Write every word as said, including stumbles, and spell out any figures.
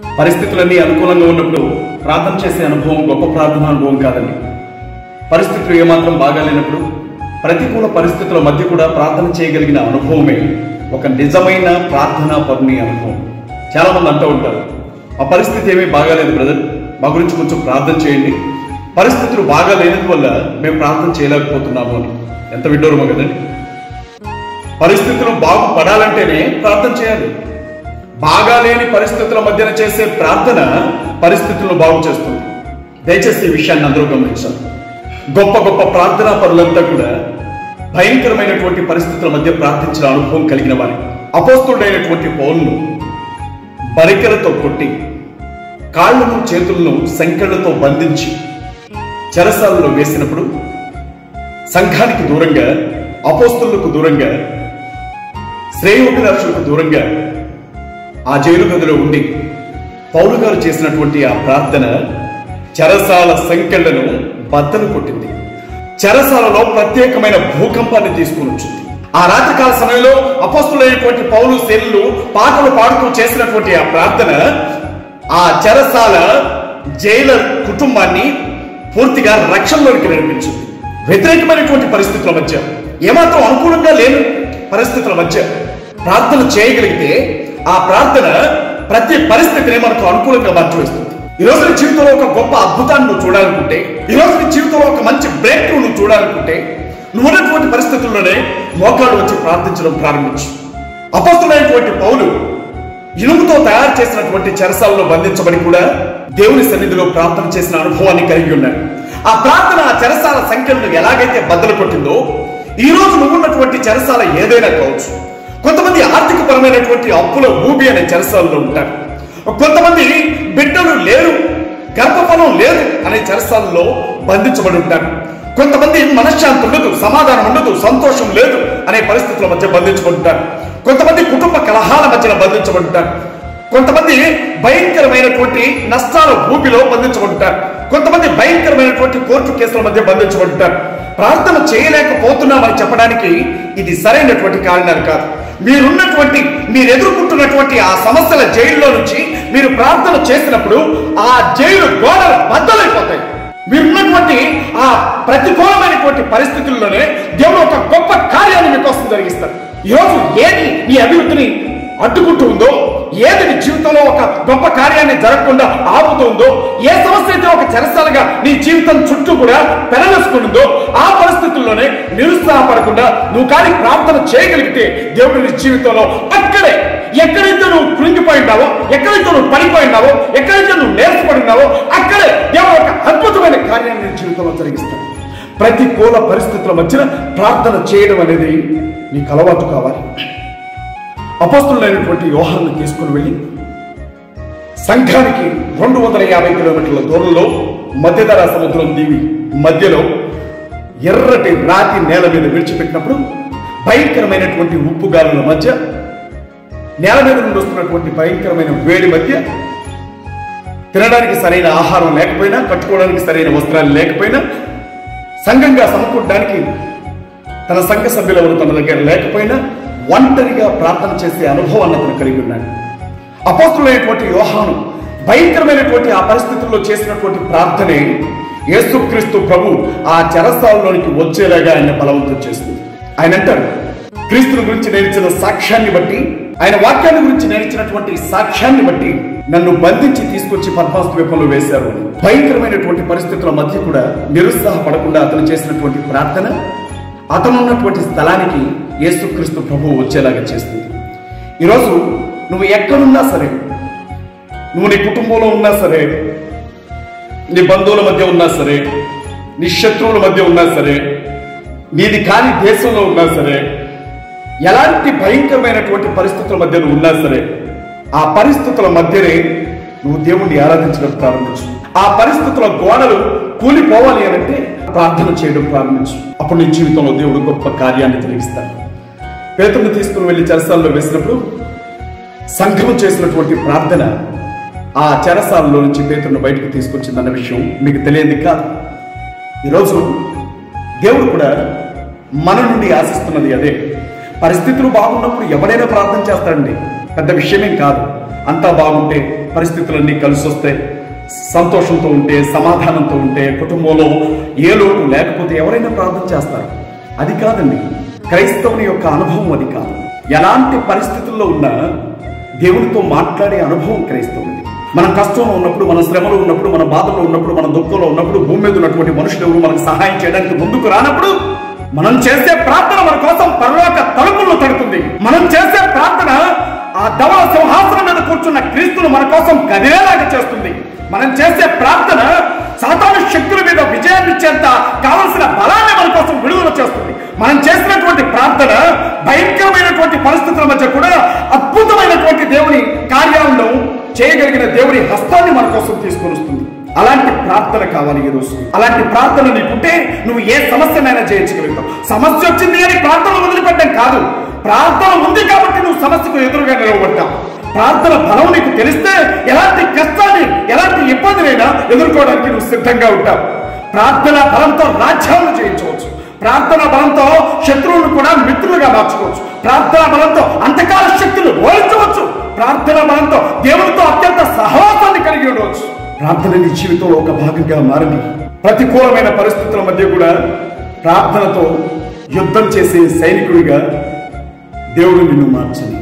పరిస్థితులన్నీ అనుకూలంగా ఉన్నప్పుడు ప్రార్థన చేసే అనుభవం గొప్ప ప్రార్థన అనుభవం కాదండి. పరిస్థితులు ఏమాత్రం బాగాలేనప్పుడు ప్రతికూల పరిస్థితుల మధ్య కూడా ప్రార్థన చేయగలిగిన అనుభవమే ఒక నిజమైన ప్రార్థనా పరుని అనుభవం. చాలా మంది అంటూ ఉంటారు, ఆ పరిస్థితి ఏమీ బాగాలేదు బ్రదర్, మా గురించి కొంచెం ప్రార్థన చేయండి, పరిస్థితులు బాగా లేనందువల్ల మేము ప్రార్థన చేయలేకపోతున్నాము అని. ఎంత విడ్డూరమో కదండి. పరిస్థితులు బాగుపడాలంటేనే ప్రార్థన చేయాలి. బాగాలేని పరిస్థితుల మధ్యన చేసే ప్రార్థన పరిస్థితులను బాగు చేస్తుంది. దయచేసి ఈ విషయాన్ని అందరూ గమనించాలి. గొప్ప గొప్ప ప్రార్థనా పరులంతా కూడా భయంకరమైనటువంటి పరిస్థితుల మధ్య ప్రార్థించిన అనుభవం కలిగిన వారి. అపోస్తలుడైనటువంటి పౌలును బరికెలతో కొట్టి కాళ్లను చేతులను సంకెళ్లతో బంధించి చెరసాలలో వేసినప్పుడు సంఘానికి దూరంగా, అపోస్తలులకు దూరంగా, శ్రేయోభిలాషులకు దూరంగా ఆ జైలు గదిలో ఉండి పౌలు గారు చేసినటువంటి ఆ ప్రార్థన చెరసాల సంకెళ్లను బద్దలు కొట్టింది. చెరసాలలో ప్రత్యేకమైన భూకంపాన్ని తీసుకుని వచ్చింది. ఆ రాత్రికాల సమయంలో అపోస్తలులైనటువంటి పౌలు శీలలు పాటలు పాడుతూ చేసినటువంటి ఆ ప్రార్థన ఆ చెరసాల జైలర్ కుటుంబాన్ని పూర్తిగా రక్షణలోనికి నడిపించింది. వ్యతిరేకమైనటువంటి పరిస్థితుల మధ్య, ఏమాత్రం అనుకూలంగా లేని పరిస్థితుల మధ్య ప్రార్థన చేయగలిగితే ఆ ప్రార్థన ప్రతి పరిస్థితిని మనకు అనుకూలంగా మార్చివేస్తుంది. ఈ రోజు నీ జీవితంలో ఒక గొప్ప అద్భుతాన్ని నువ్వు చూడాలనుకుంటే, ఈ రోజు నీ జీవితంలో ఒక మంచి బ్రేక్ త్రూ నువ్వు చూడాలనుకుంటే, నువ్వు ఉన్నటువంటి పరిస్థితుల్లోనే మోకాళ్ళు వచ్చి ప్రార్థించడం ప్రారంభించు. అపోస్తలుడైనటువంటి పౌలు ఇనుముతో తయారు చేసినటువంటి చెరసాలలో బంధించబడి కూడా దేవుని సన్నిధిలో ప్రార్థన చేసిన అనుభవాన్ని కలిగి ఉన్నాడు. ఆ ప్రార్థన ఆ చెరసాల సంఖ్యలను ఎలాగైతే బద్దలు కొట్టిందో, ఈ రోజు నువ్వున్నటువంటి చెరసాల ఏదైనా కావచ్చు. కొంతమంది ఆర్థిక పరమైనటువంటి అప్పుల ఊబి అనే చెరసాలలో ఉంటారు. కొంతమంది బిడ్డలు లేరు, గర్భఫలం లేదు అనే చెరసాలలో బంధించబడి ఉంటారు. కొంతమంది మనశ్శాంతి ఉండదు, సమాధానం ఉండదు, సంతోషం లేదు అనే పరిస్థితుల మధ్య బంధించబడుతారు. కొంతమంది కుటుంబ కలహాల మధ్యన బంధించబడుతారు. కొంతమంది భయంకరమైనటువంటి నష్టాల ఊపిలో బంధించబడుతారు. కొంతమంది భయంకరమైనటువంటి కోర్టు కేసుల మధ్య బంధించబడుతారు. ప్రార్థన చేయలేకపోతున్నామని చెప్పడానికి ఇది సరైనటువంటి కారణాలు కాదు. మీరున్నటువంటి మీరు ఎదుర్కొంటున్నటువంటి ఆ సమస్యల జైల్లో నుంచి మీరు ప్రార్థన చేసినప్పుడు ఆ జైలు గోడలు బద్దలైపోతాయి. మీరున్నటువంటి ఆ ప్రతికూలమైనటువంటి పరిస్థితుల్లోనే దేవుడు ఒక గొప్ప కార్యాన్ని మీకోసం జరిగిస్తారు. ఈరోజు ఏది నీ అభివృద్ధిని అడ్డుకుంటూ ఉందో, ఏది నీ జీవితంలో ఒక గొప్ప కార్యాన్ని జరగకుండా ఆపుతుందో, ఏ సమస్య అయితే ఒక చెరసాలుగా నీ జీవితం చుట్టూ కూడా పెరవేసుకుంటుందో, ఆ పరిస్థితుల్లోనే నిరుత్సాహపడకుండా నువ్వు కానీ ప్రార్థన చేయగలిగితే దేవుడు నీ జీవితంలో అక్కడే, ఎక్కడైతే నువ్వు కృంగిపోయినావో, ఎక్కడైతే నువ్వు పడిపోయినావో, ఎక్కడైతే నువ్వు నేర్చుకున్నావో అక్కడే దేవుడు ఒక అద్భుతమైన కార్యాన్ని నీ జీవితంలో జరిగిస్తాడు. ప్రతికూల పరిస్థితుల మధ్యన ప్రార్థన చేయడం అనేది నీకు అలవాటు కావాలి. అపోస్తలుడైనటువంటి యోహాను తీసుకుని వెళ్ళి సంఘానికి రెండు వందల యాభై కిలోమీటర్ల దూరంలో మధ్యధరా సముద్రం దీవి మధ్యలో ఎర్రటి రాతి నేల మీద విడిచిపెట్టినప్పుడు భయంకరమైనటువంటి ఉప్పుగాలుల మధ్య, నేల మీద నుండి వస్తున్నటువంటి భయంకరమైన వేడి మధ్య, తినడానికి సరైన ఆహారం లేకపోయినా, కట్టుకోవడానికి సరైన వస్త్రాలు లేకపోయినా, సంఘంగా సమకూడడానికి తన సంఘ సభ్యులెవరు తన దగ్గర లేకపోయినా ఒంటరిగా ప్రార్థన చేసే అనుభవాన్ని అతను కలిగి ఉన్నాడు. అపోస్తలుడైనటువంటి యోహాను భయంకరమైనటువంటి ఆ పరిస్థితుల్లో చేసినటువంటి ప్రార్థనే యేసుక్రీస్తు ప్రభు ఆ చెరసాలలోనికి వచ్చేలాగా ఆయన బలవంతం చేస్తుంది. ఆయన అంటారు, క్రీస్తుని గురించి నేర్చిన సాక్ష్యాన్ని బట్టి, ఆయన వాక్యాన్ని గురించి నేర్చినటువంటి సాక్ష్యాన్ని బట్టి నన్ను బంధించి తీసుకొచ్చి పద్మాస్తు ద్వీపంలో వేశారు. భయంకరమైనటువంటి పరిస్థితుల మధ్య కూడా నిరుత్సాహపడకుండా అతను చేసినటువంటి ప్రార్థన అతను ఉన్నటువంటి స్థలానికి యేసుక్రీస్తు ప్రభువు వచ్చేలాగా చేస్తుంది. ఈరోజు నువ్వు ఎక్కడున్నా సరే, నువ్వు నీ కుటుంబంలో ఉన్నా సరే, నీ బంధువుల మధ్య ఉన్నా సరే, నీ శత్రువుల మధ్య ఉన్నా సరే, నీది కాని దేశంలో ఉన్నా సరే, ఎలాంటి భయంకరమైనటువంటి పరిస్థితుల మధ్య నువ్వు ఉన్నా సరే, ఆ పరిస్థితుల మధ్యనే నువ్వు దేవుణ్ణి ఆరాధించడం ప్రారంభించు. ఆ పరిస్థితుల గోడలు కూలిపోవాలి అనంటే ప్రార్థన చేయడం ప్రారంభించు. అప్పుడు నీ జీవితంలో దేవుడు గొప్ప కార్యాన్ని జరిగిస్తాడు. పేతురుని తీసుకుని వెళ్ళి చెరసాలలో వేసినప్పుడు సంఘం చేసినటువంటి ప్రార్థన ఆ చెరసాలలో నుంచి పేతురుని బయటకు తీసుకొచ్చిందన్న విషయం మీకు తెలియంది కాదు. ఈరోజు దేవుడు కూడా మన నుండి ఆశిస్తున్నది అదే. పరిస్థితులు బాగున్నప్పుడు ఎవరైనా ప్రార్థన చేస్తాడండి. పెద్ద విషయమేం కాదు. అంతా బాగుంటే, పరిస్థితులన్నీ కలిసి వస్తే, సంతోషంతో ఉంటే, సమాధానంతో ఉంటే, కుటుంబంలో ఏ లోటు లేకపోతే ఎవరైనా ప్రార్థన చేస్తారు. అది కాదండి క్రైస్తవుని యొక్క అనుభవం. అది కాదు. ఎలాంటి పరిస్థితుల్లో ఉన్నా దేవునితో మాట్లాడే అనుభవం క్రైస్తవునిది. మన కష్టంలో ఉన్నప్పుడు, మన శ్రమలో ఉన్నప్పుడు, మన బాధలో ఉన్నప్పుడు, మన దుఃఖంలో ఉన్నప్పుడు, భూమి మీద ఉన్నటువంటి మనుషులు ఎవరు మనకు సహాయం చేయడానికి ముందుకు రానప్పుడు మనం చేసే ప్రార్థన మన కోసం పరలోక తలుపులను తడుతుంది. మనం చేసే ప్రార్థన ఆ ధవళ సింహాసనం మీద కూర్చున్న క్రీస్తును మన కోసం కదిలేలాగా చేస్తుంది. మనం చేసే ప్రార్థన సాతాను శక్తుల మీద విజయాన్ని ఇచ్చేంత కావలసిన బలాన్ని మన కోసం విడుదల చేస్తుంది. మనం చేసినటువంటి ప్రార్థన భయంకరమైనటువంటి పరిస్థితుల మధ్య కూడా అద్భుతమైనటువంటి దేవుని కార్యాలను చేయగలిగిన దేవుని హస్తాన్ని మన కోసం తీసుకొని వస్తుంది. అలాంటి ప్రార్థన కావాలి ఈరోజు. అలాంటి ప్రార్థన నీకుంటే నువ్వు ఏ సమస్యనైనా జయించగలుగుతావు. సమస్య వచ్చింది అని ప్రార్థన వదిలిపెట్టడం కాదు. ప్రార్థన ఉంది కాబట్టి నువ్వు సమస్యకు ఎదురుగా నిలవబడ్డావు. ప్రార్థన బలం నీకు తెలిస్తే ఎలాంటి కష్టాన్ని, ఎలాంటి ఇబ్బందినైనా ఎదుర్కోవడానికి నువ్వు సిద్ధంగా ఉంటావు. ప్రార్థన బలంతో రాజ్యాలను జయించవచ్చు. ప్రార్థన బలంతో శత్రువులను కూడా మిత్రులుగా మార్చుకోవచ్చు. ప్రార్థన బలంతో అంధకార శక్తులు ఓడించవచ్చు. ప్రార్థన బలంతో దేవునితో అత్యంత సహవాసాన్ని కలిగి ఉండవచ్చు. ప్రార్థన నీ జీవితంలో ఒక భాగంగా మారని, ప్రతికూలమైన పరిస్థితుల మధ్య కూడా ప్రార్థనతో యుద్ధం చేసే సైనికుడిగా దేవుడు నిన్ను మార్చని.